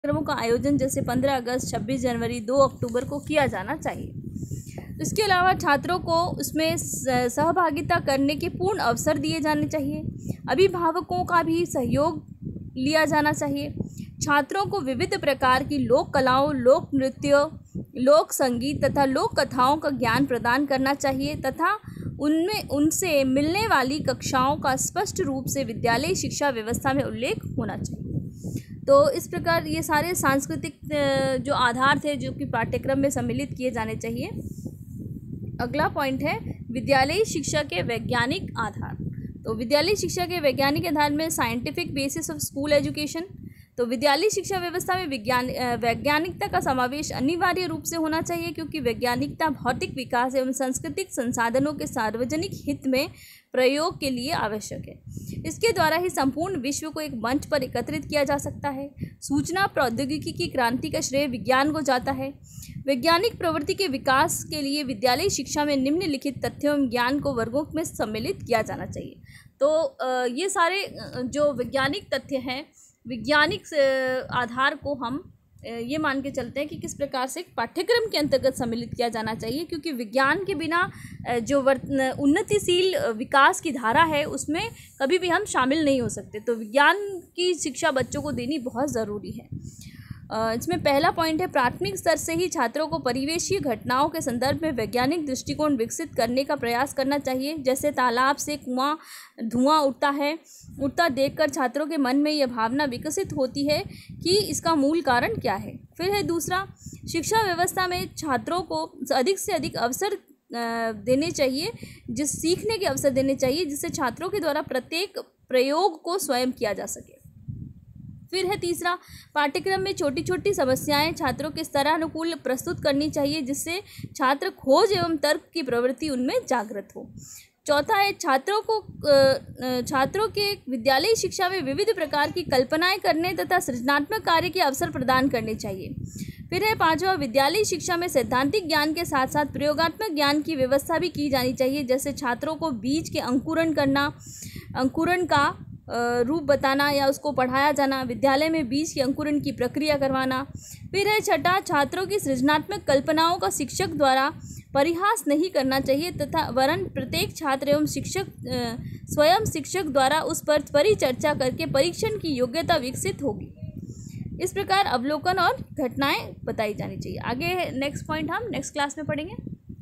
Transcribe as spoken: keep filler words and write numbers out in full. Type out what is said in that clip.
कार्यक्रमों का आयोजन जैसे पंद्रह अगस्त, छब्बीस जनवरी, दो अक्टूबर को किया जाना चाहिए। इसके अलावा छात्रों को उसमें सहभागिता करने के पूर्ण अवसर दिए जाने चाहिए। अभिभावकों का भी सहयोग लिया जाना चाहिए। छात्रों को विविध प्रकार की लोक कलाओं, लोक नृत्य, लोक संगीत तथा लोक कथाओं का ज्ञान प्रदान करना चाहिए तथा उनमें उनसे मिलने वाली कक्षाओं का स्पष्ट रूप से विद्यालय शिक्षा व्यवस्था में उल्लेख होना चाहिए। तो इस प्रकार ये सारे सांस्कृतिक जो आधार थे जो कि पाठ्यक्रम में सम्मिलित किए जाने चाहिए। अगला पॉइंट है विद्यालयी शिक्षा के वैज्ञानिक आधार। तो विद्यालयी शिक्षा के वैज्ञानिक आधार में scientific basis of school education. तो विद्यालयी शिक्षा व्यवस्था में विज्ञान वैज्ञानिकता का समावेश अनिवार्य रूप से होना चाहिए, क्योंकि वैज्ञानिकता भौतिक विकास एवं सांस्कृतिक संसाधनों के सार्वजनिक हित में प्रयोग के लिए आवश्यक है। इसके द्वारा ही संपूर्ण विश्व को एक मंच पर एकत्रित किया जा सकता है। सूचना प्रौद्योगिकी की क्रांति का श्रेय विज्ञान को जाता है। वैज्ञानिक प्रवृत्ति के विकास के लिए विद्यालयी शिक्षा में निम्नलिखित तथ्यों एवं ज्ञान को वर्गों में सम्मिलित किया जाना चाहिए। तो ये सारे जो वैज्ञानिक तथ्य हैं, वैज्ञानिक आधार को हम ये मान के चलते हैं कि किस प्रकार से पाठ्यक्रम के अंतर्गत सम्मिलित किया जाना चाहिए, क्योंकि विज्ञान के बिना जो उन्नतिशील विकास की धारा है उसमें कभी भी हम शामिल नहीं हो सकते। तो विज्ञान की शिक्षा बच्चों को देनी बहुत ज़रूरी है। इसमें पहला पॉइंट है प्राथमिक स्तर से ही छात्रों को परिवेशीय घटनाओं के संदर्भ में वैज्ञानिक दृष्टिकोण विकसित करने का प्रयास करना चाहिए। जैसे तालाब से कुआं धुआं उठता है उठता देखकर छात्रों के मन में यह भावना विकसित होती है कि इसका मूल कारण क्या है। फिर है दूसरा, शिक्षा व्यवस्था में छात्रों को अधिक से अधिक अवसर देने चाहिए, जिस सीखने के अवसर देने चाहिए जिससे छात्रों के द्वारा प्रत्येक प्रयोग को स्वयं किया जा सके। फिर है तीसरा, पाठ्यक्रम में छोटी छोटी समस्याएं छात्रों के स्तरानुकूल प्रस्तुत करनी चाहिए, जिससे छात्र खोज एवं तर्क की प्रवृत्ति उनमें जागृत हो। चौथा है छात्रों को छात्रों के विद्यालयी शिक्षा में विविध प्रकार की कल्पनाएं करने तथा सृजनात्मक कार्य के अवसर प्रदान करने चाहिए। फिर है पांचवा, विद्यालयी शिक्षा में सैद्धांतिक ज्ञान के साथ साथ प्रयोगात्मक ज्ञान की व्यवस्था भी की जानी चाहिए। जैसे छात्रों को बीज के अंकुरण करना, अंकुरण का रूप बताना या उसको पढ़ाया जाना, विद्यालय में बीज के अंकुरण की प्रक्रिया करवाना। फिर है छठा, छात्रों की सृजनात्मक कल्पनाओं का शिक्षक द्वारा परिहास नहीं करना चाहिए तथा वरन प्रत्येक छात्र एवं शिक्षक स्वयं शिक्षक द्वारा उस पर परिचर्चा करके परीक्षण की योग्यता विकसित होगी। इस प्रकार अवलोकन और घटनाएं बताई जानी चाहिए। आगे नेक्स्ट पॉइंट हम नेक्स्ट क्लास में पढ़ेंगे।